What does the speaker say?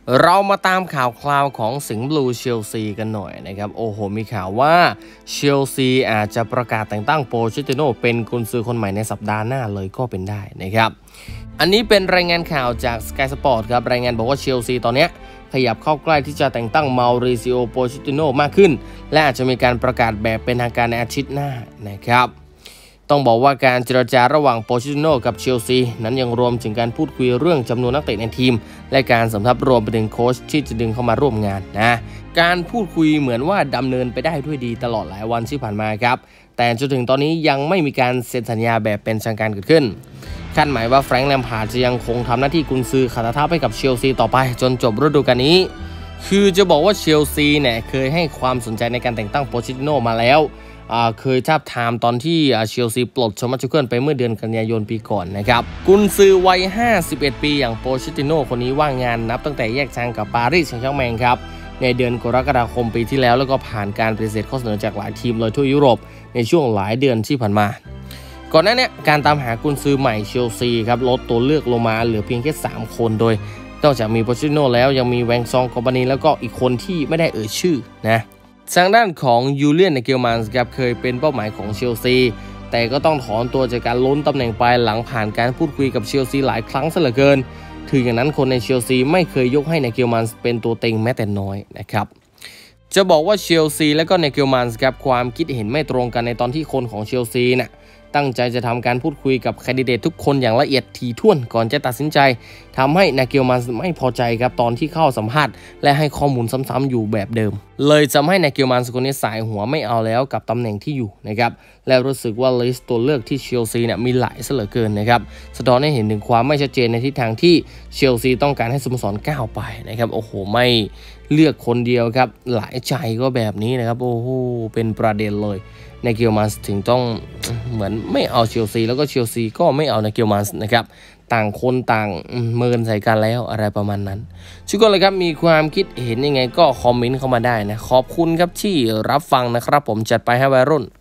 เรามาตามข่าวคราวของสิงห์บลูเชลซีกันหน่อยนะครับโอ้โหมีข่าวว่าเชลซีอาจจะประกาศแต่งตั้งโปเชตติโน่เป็นกุนซือคนใหม่ในสัปดาห์หน้าเลยก็เป็นได้นะครับอันนี้เป็นรายงานข่าวจาก Sky Sport ครับรายงานบอกว่าเชลซีตอนนี้ขยับเข้าใกล้ที่จะแต่งตั้งมาริซิโอโปเชตติโน่มากขึ้นและอาจจะมีการประกาศแบบเป็นทางการในอาทิตย์หน้านะครับต้องบอกว่าการเจรจาระหว่างโปเชตติโน่กับเชลซีนั้นยังรวมถึงการพูดคุยเรื่องจำนวนนักเตะในทีมและการสำทับรวมไปถึงโค้ชที่จะดึงเข้ามาร่วมงานนะการพูดคุยเหมือนว่าดำเนินไปได้ด้วยดีตลอดหลายวันที่ผ่านมาครับแต่จนถึงตอนนี้ยังไม่มีการเซ็นสัญญาแบบเป็นทางการเกิดขึ้นคาดหมายว่าแฟรงค์ แลมพาร์ดจะยังคงทำหน้าที่กุนซือขาทัพให้กับเชลซีต่อไปจนจบฤดูกาลนี้คือจะบอกว่าเชลซีเนี่ยเคยให้ความสนใจในการแต่งตั้งโปเชตติโน่มาแล้วเคยทาบทามตอนที่เชลซีปลดโทมัส ทูเคิลไปเมื่อเดือนกันยายนปีก่อนนะครับกุนซือวัย51 ปีอย่างโปเชตติโน่คนนี้ว่างงานนับตั้งแต่แยกทางกับปารีสแซงต์แชร์แมงครับในเดือนกรกฎาคมปีที่แล้วก็ผ่านการปฏิเสธข้อเสนอจากหลายทีมเลยทั่วยุโรปในช่วงหลายเดือนที่ผ่านมาก่อนหน้านี้การตามหากุนซือใหม่เชลซีครับลดตัวเลือกลงมาเหลือเพียงแค่3คนโดยนอกจากมีโปเชตติโน่แล้วยังมีแวงซอง คอมปานีแล้วก็อีกคนที่ไม่ได้เอ่ยชื่อนะทางด้านของยูเลียน นาเกลมันส์ครับเคยเป็นเป้าหมายของเชลซีแต่ก็ต้องถอนตัวจากการล้นตำแหน่งไปหลังผ่านการพูดคุยกับเชลซีหลายครั้งซะเหลือเกินถึงอย่างนั้นคนในเชลซีไม่เคยยกให้นาเกลมันส์เป็นตัวเต็งแม้แต่น้อยนะครับจะบอกว่าเชลซีและก็นาเกลมันส์ครับความคิดเห็นไม่ตรงกันในตอนที่คนของเชลซีน่ะตั้งใจจะทำการพูดคุยกับแคนดิเดตทุกคนอย่างละเอียดถี่ถ้วนก่อนจะตัดสินใจทำให้นาเกลมันส์ไม่พอใจครับตอนที่เข้าสัมภาษณ์และให้ข้อมูลซ้ำๆอยู่แบบเดิมเลยทำให้นาเกลมันส์คนนี้สายหัวไม่เอาแล้วกับตำแหน่งที่อยู่นะครับและรู้สึกว่าลิสต์ตัวเลือกที่เชลซีเนี่ยมีหลายซะเหลือเกินนะครับสะท้อนให้เห็นถึงความไม่ชัดเจนในทิศทางที่เชลซีต้องการให้สโมสรก้าวไปนะครับโอ้โหไม่เลือกคนเดียวครับหลายใจก็แบบนี้นะครับโอ้โหเป็นประเด็นเลยนาเกลมันส์ถึงต้องเหมือนไม่เอาเชลซีแล้วก็เชลซีก็ไม่เอานาเกลมันส์นะครับต่างคนต่างเมินใส่กันแล้วอะไรประมาณนั้นทุกคนเลยครับมีความคิดเห็นยังไงก็คอมเมนต์เข้ามาได้นะขอบคุณครับที่รับฟังนะครับผมจัดไปให้วัยรุ่น